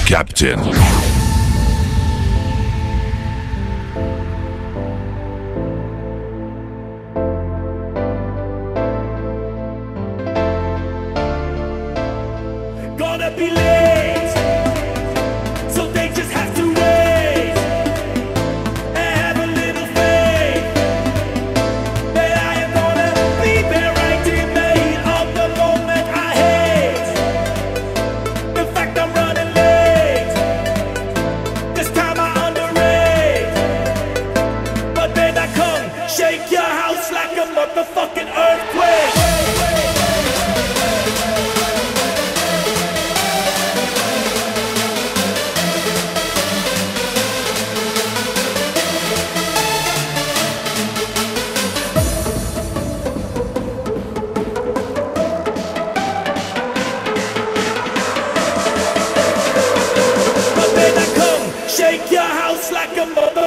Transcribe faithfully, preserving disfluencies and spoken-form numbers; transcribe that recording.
Captain. Gonna be late, so they just have to wait and have a little faith that I am gonna be there right in the heat of the moment I hate. In fact, I'm running late. This time I underrate, but then I come shake your house like a motherfucking earthquake. Shake your house like a mother.